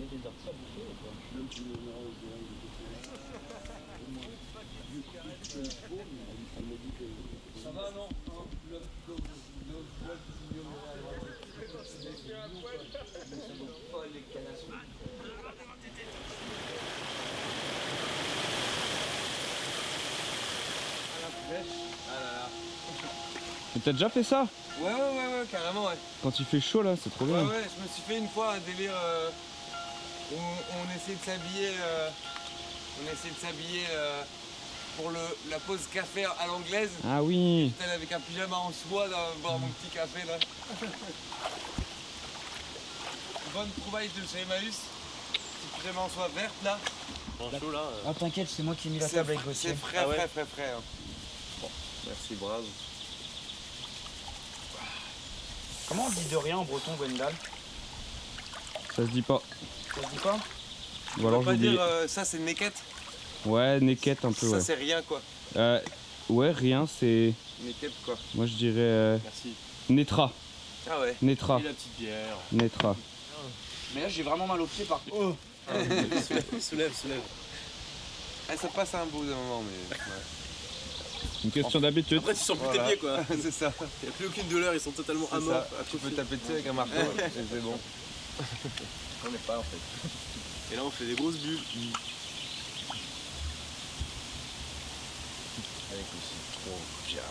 des orties à bouffer ou quoi? Ça va, non? Les canassons. Ah là là. Mais t'as déjà fait ça? Ouais, carrément, ouais. Quand il fait chaud là, c'est trop bien. Ouais, je me suis fait une fois un délire où on essayait de s'habiller. Pour la pause café à l'anglaise. Ah oui. J'étais avec un pyjama en soie boire mon petit café là. Bonne trouvaille de chez Emmaüs. Petit pyjama en soie verte là. Chaud là. Ah t'inquiète, c'est moi qui ai mis la table avec Gauthier. C'est frais, frais. Hein. Bon, merci brave. Comment on dit de rien en breton, Gwendal? Ça se dit pas. Ça se dit pas? Ou alors On peut pas j'oublie. dire ça c'est neket. Ouais, neket un peu, Ça ouais. c'est rien quoi. Ouais, rien, c'est. Neket quoi. Moi je dirais. Merci. Netra. Ah ouais. Netra. Et la petite bière. Netra. Mais là j'ai vraiment mal aux pieds par contre. Oh. Soulève. Ah, ça passe à un bout d'un moment mais. Ouais. Une question d'habitude. Après tu sens plus Voilà. tes pieds quoi. C'est ça. Il n'y a plus aucune douleur, ils sont totalement C'est amorphes. ça. Tu peux taper dessus avec un marteau et c'est bon. On n'est pas en fait. Et là on fait des grosses bulles. Avec le citron, bien.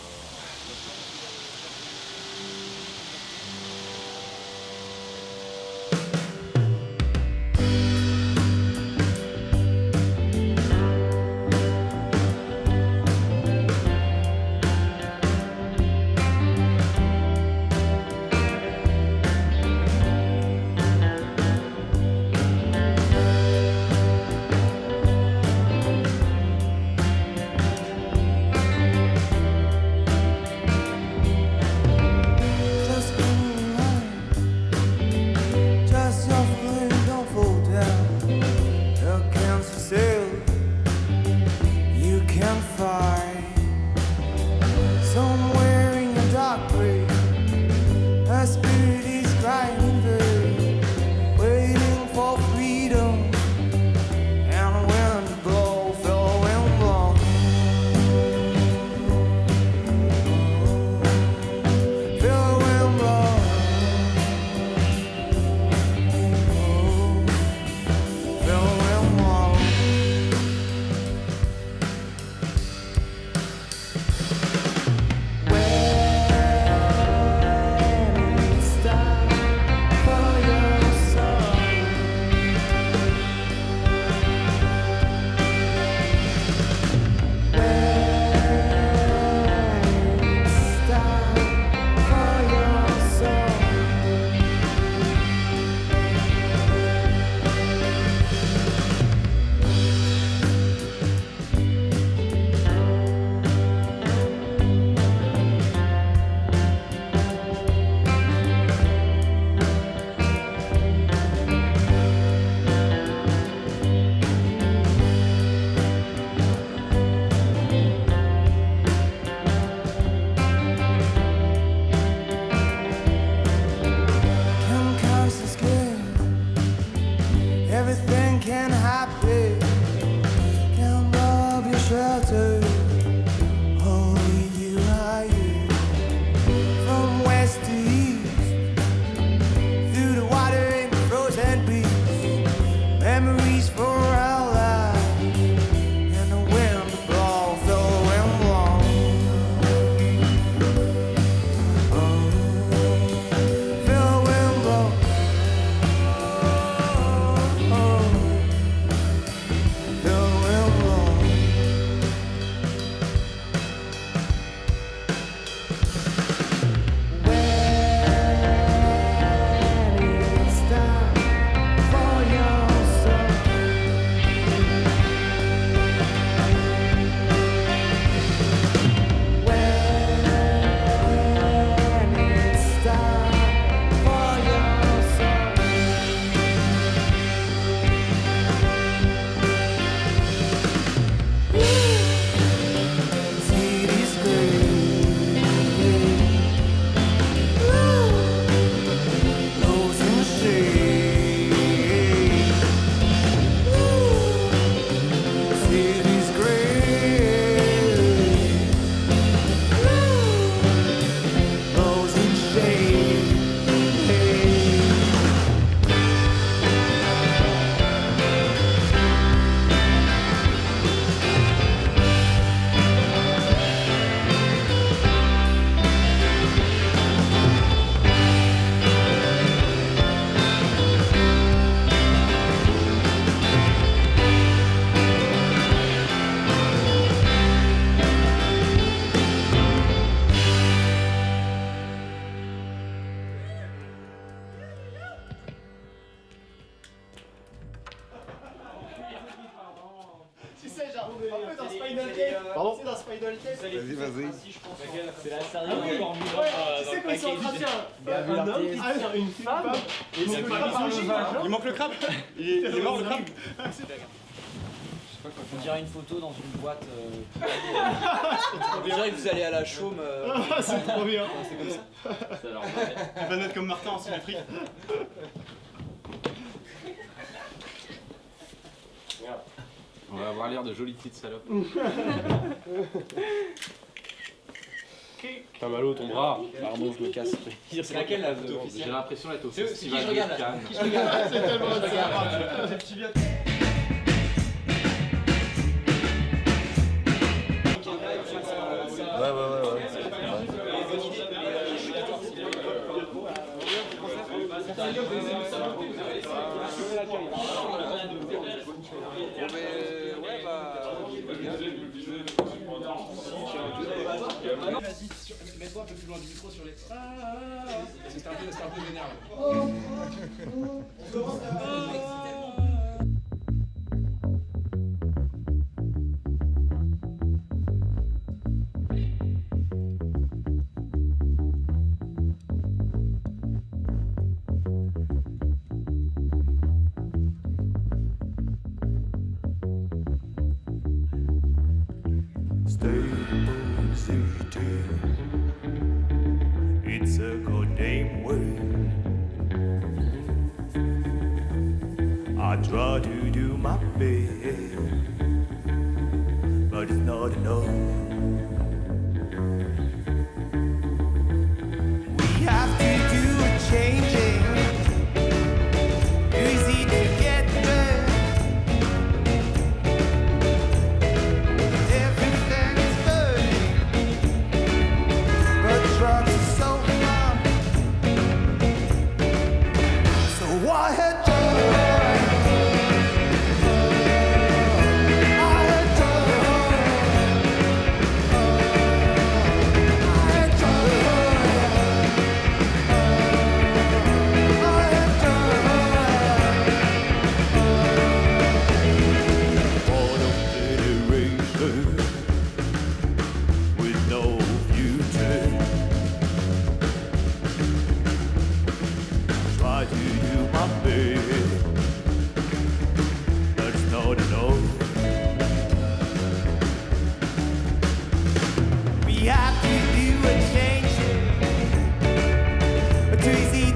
Vas-y, vas-y. C'est la série encore vivante dans le package. Un homme qui tire une femme et il Il manque le crabe. Il est mort le crabe. On dirait une photo dans une boîte. On dirait que vous allez à la chaume. C'est trop bien. Ça leur Tu vas naître comme Martin en symétrie. On va avoir l'air de jolies petites salopes. T'as mal au ton bras. Pardon, je me casse. C'est laquelle la photo officielle? J'ai l'impression d'être au C'est qui festival je regarde de là? Cannes. Qui je regarde? C'est tellement Je regarde. Vas-y, mets-toi un peu plus loin du micro sur les. C'est un peu vénère. Stable City. It's a goddamn word. I try to do my best, but it's not enough. We have to do a changing. Easy to get there. Everything's burning, but drugs are so fun. So I had with no future. Try to do my best, but it's not enough. We have to do a change. Too easy